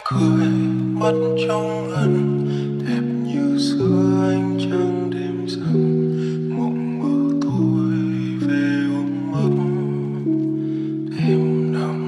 cười mắt trong ngần đẹp như xưa ánh trăng đêm rằm mộng mơ tôi về ôm ấp đêm nằm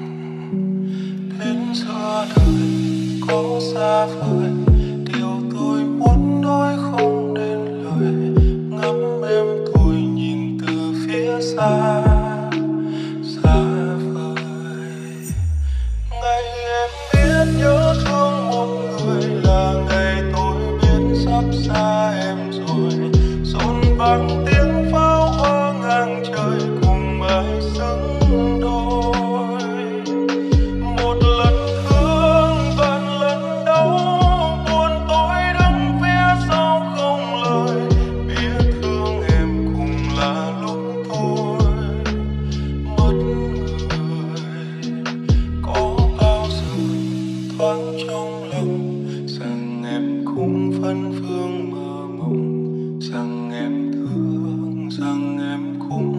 đến giữa đời có xa vời điều tôi muốn nói không nên lời ngắm em tôi nhìn từ phía xa xa vời ngày em biết nhớ thương một người là ngày tôi biết sắp xa em rồi rộn vang tiếng pháo hoa ngang trời cùng ai xứng đôi một lần thương vạn lần đau buồn tôi đứng phía sau không lời biết thương em cùng là lúc tôi mất người có bao giờ thoáng trong lòng rằng em cũng vẫn vương mơ mộng rằng em thương rằng em cũng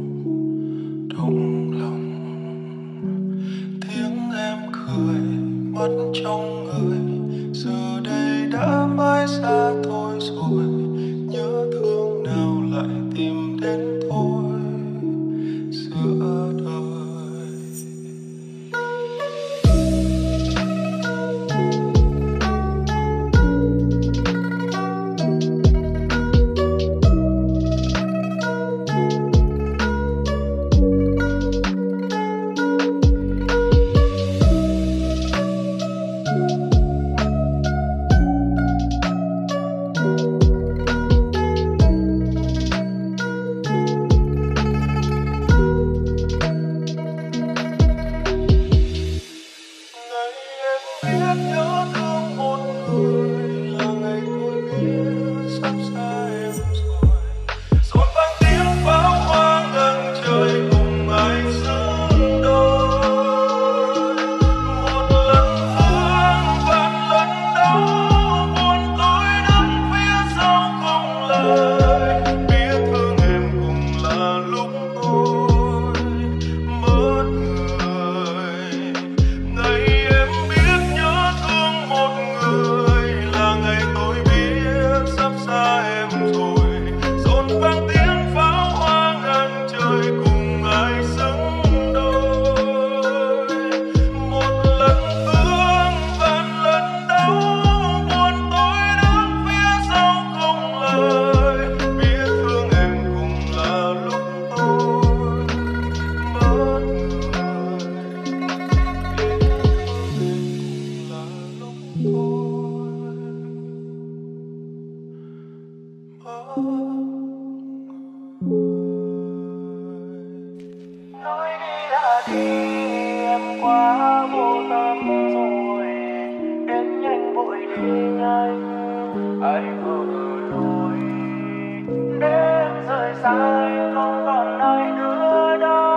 động lòng tiếng em cười mắt trong người giờ đây đã mãi xa tôi rồi nhớ thương nào lại tìm đến tôi giữa đời. Nói đi đã đi em quá vô tâm rồi đến nhanh vội đi nhanh ai vừa lối đến rời xa em không còn ai nữa đó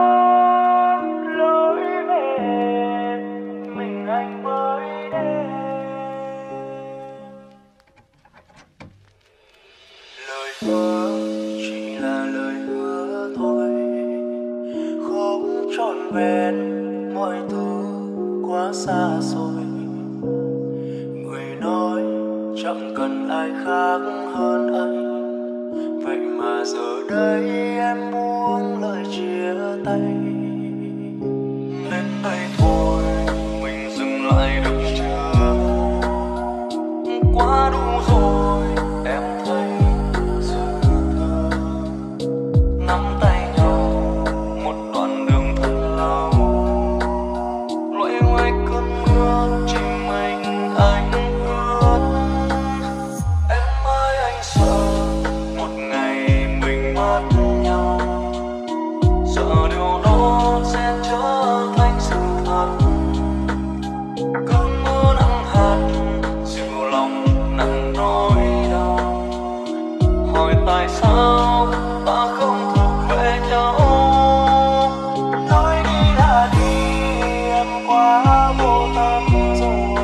lối về mình anh mới đến lời hứa chỉ là lời hứa thôi không trọn vẹn mọi thứ quá xa rồi người nói chẳng cần ai khác hơn anh vậy mà giờ đây em buông lời chia tay đến đây thôi mình dừng lại được chưa quá đủ rồi em thấy dư thừa nắm tay nhau một đoạn đường thật lâu loay hoay cơn mưa chỉ mình anh ướt em ơi anh sợ một ngày mình mất nhau sợ điều đó sẽ trở thành sự thật cơn mưa nặng hạt dịu lòng nặng nỗi đau hỏi tại sao ta không thuộc về nhau nói đi đã đi em quá vô tâm rồi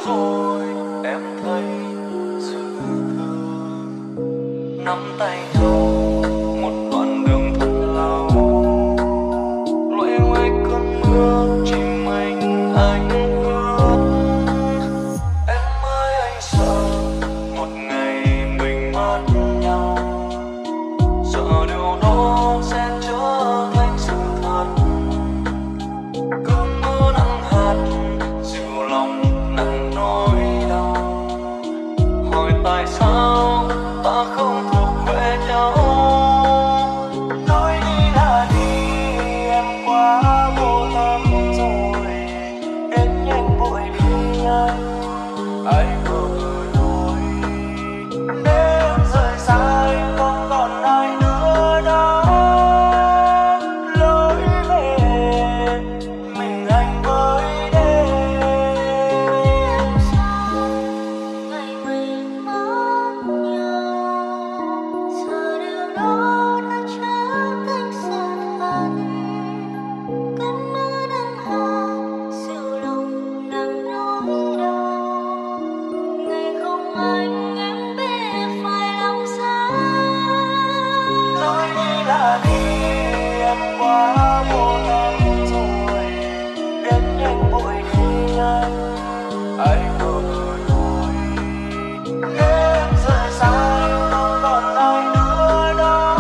rồi em thấy sự thương. Nắm tay nhau một đoạn đường thật lâu, loay hoay cơn mưa chỉ mình anh ướt. Em ơi anh sợ một ngày mình mất nhau, sợ điều đó sẽ trở thành sự thật. Cơn mưa nặng hạt dịu lòng nặng nỗi đau, hỏi tại sao ta không thuộc về nhau. Nói đi là đi, em quá vô tâm rồi, đến nhanh vội vì anh vừa rồi. Để em rời xa anh không còn ai nữa đó, lối về mình anh với đêm. Ngày mình mất nhau, giờ điều đó đã trở thành sự thật. Cơn mưa nặng hạt dịu lòng nặng nỗi đau, ngày không anh em biết phải làm sao. Nói đi là đi, em quá vô tâm rồi, đến nhanh vội vì anh vừa rồi. Để em rời xa anh không còn ai nữa đó,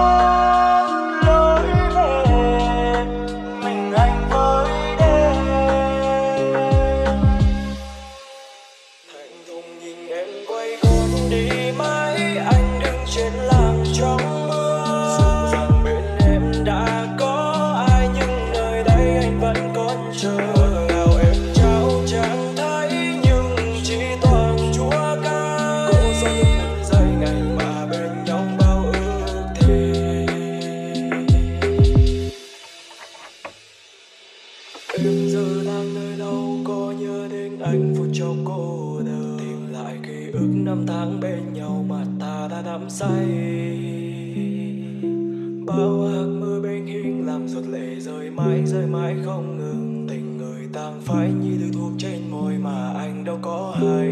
lối về mình anh với đêm. Thành thùng nhìn em quay con đi mãi, anh đứng trên làng trong mưa. Dù rằng bên em đã có ai, nhưng nơi đây anh vẫn còn chờ. Nào em trao chẳng thấy, nhưng chỉ toàn chúa ca. Cố dấu những giây ngày mà bên nhau bao ước thề. Em giờ đang nơi đâu, có nhớ đến anh phút chốc cô đơn. Tìm lại ký ức năm tháng bên nhau mà ta đã đắm say. Bao hạt mưa bên hiên làm giọt lệ rơi mãi không ngừng. Tình người tàn phai như thứ thuốc trên môi mà anh đâu có hay.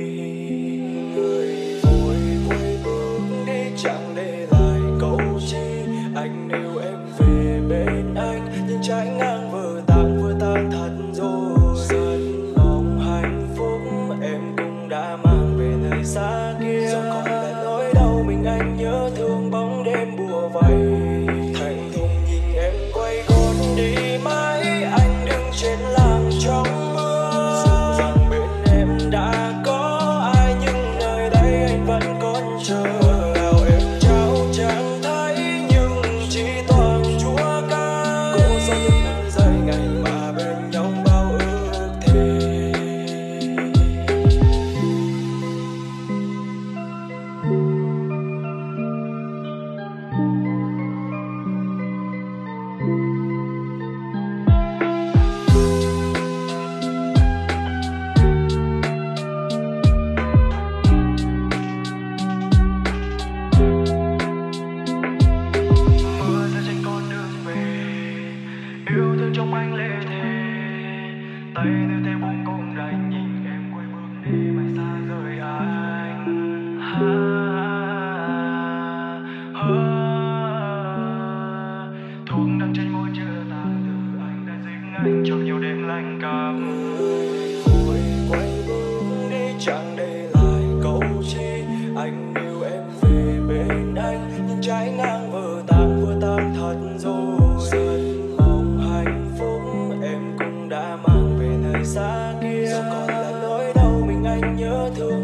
Người vội quay bước đi chẳng để lại câu chi. Anh yêu em về bên anh, nhưng trái ngang vừa tan thật rồi. Rất mong hạnh phúc em cũng đã mang về nơi xa kia. Giờ còn là nỗi đau mình anh nhớ thương bóng đêm bùa vây. Thành thùng nhìn em quay con đi mãi, anh đứng trên làng trong mưa. Dù rằng bên em đã có ai, nhưng nơi đây anh vẫn còn chờ. Nào em trao chẳng thấy, nhưng chỉ toàn chúa ca. Cố dấu những giây ngày mà bên nhau bao ước thề. Mưa rơi trên con đường về, yêu thương trong anh lệ thề. Tay đưa tay buông cùng đành nhìn em quay bước đi mãi xa rời anh. Thuốc đắng trên môi chưa tàn, từ anh đã dính anh trong nhiều đêm lạnh cảm. Người vội quay bước đi chẳng để lại câu chi. Anh yêu em về bên anh, nhưng trái ngang vừa tan thật rồi. Rất mong hạnh phúc em cũng đã mang về nơi xa kia. Giờ còn là nỗi đau mình anh nhớ thương